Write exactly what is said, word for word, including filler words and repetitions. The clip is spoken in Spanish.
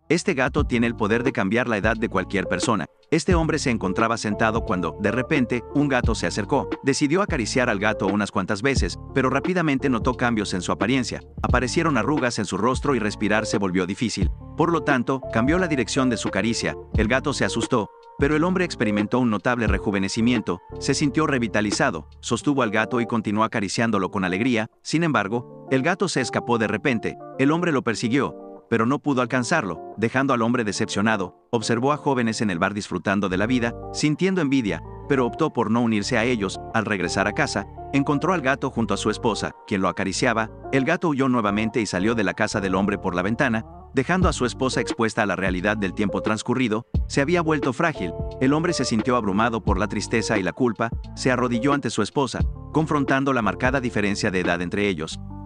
Este gato tiene el poder de cambiar la edad de cualquier persona. Este hombre se encontraba sentado cuando, de repente, un gato se acercó. Decidió acariciar al gato unas cuantas veces, pero rápidamente notó cambios en su apariencia. Aparecieron arrugas en su rostro y respirar se volvió difícil. Por lo tanto, cambió la dirección de su caricia. El gato se asustó, pero el hombre experimentó un notable rejuvenecimiento, se sintió revitalizado, sostuvo al gato y continuó acariciándolo con alegría. Sin embargo, el gato se escapó de repente. El hombre lo persiguió, pero no pudo alcanzarlo, dejando al hombre decepcionado. Observó a jóvenes en el bar disfrutando de la vida, sintiendo envidia, pero optó por no unirse a ellos. Al regresar a casa, encontró al gato junto a su esposa, quien lo acariciaba. El gato huyó nuevamente y salió de la casa del hombre por la ventana, dejando a su esposa expuesta a la realidad del tiempo transcurrido. Se había vuelto frágil. El hombre se sintió abrumado por la tristeza y la culpa, se arrodilló ante su esposa, confrontando la marcada diferencia de edad entre ellos.